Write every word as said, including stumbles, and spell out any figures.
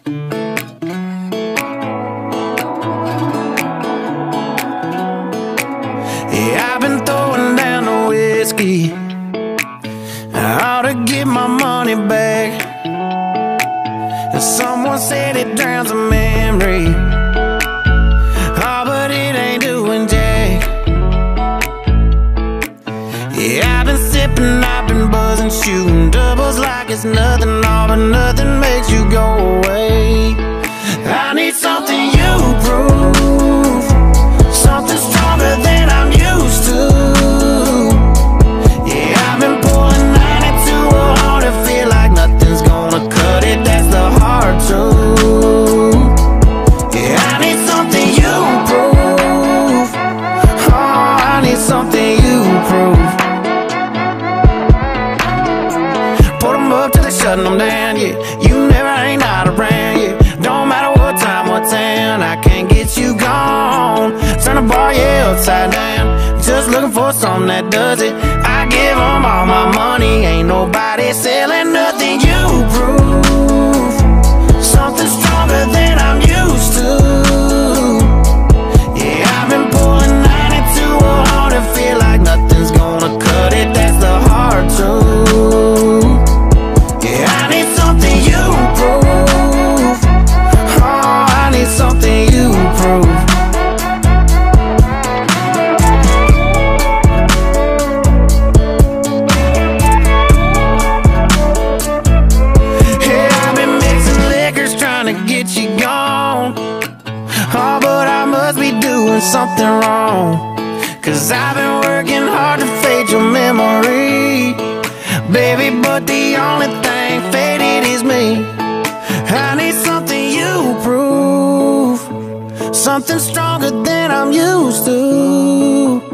Yeah, I've been throwing down the whiskey. I ought to get my money back. And someone said it drowns a memory. Oh, but it ain't doing jack. Yeah, I've been sippin', I've been buzzing, shooting doubles like it's nothing. All but nothing makes you go away. I need something you prove, something stronger than I'm used to. Yeah, I've been pulling ninety-two hard to feel like nothing's gonna cut it. That's the hard truth. Yeah, I need something you prove. Oh, I need something you prove. Put them up till they shutting them down, yeah. You never ain't not around, yeah. Don't matter what time, what town, I can't get you gone. Turn the bar, yeah, upside down. Just looking for something that does it. I give them all my money. Ain't nobody selling nothing. You prove something stronger than I'm used to. Yeah, I've been pulling ninety-two hard to feel like nothing's gonna cut it. That's the hard truth. Yeah, I need something you prove. Oh, I need something you prove. Yeah, I've been mixing liquors trying to get you gone. Oh, but I must be doing something wrong, 'cause I've been working hard to fade your memory, baby, but the only thing faded is me. I need something you prove, something stronger than I'm used to.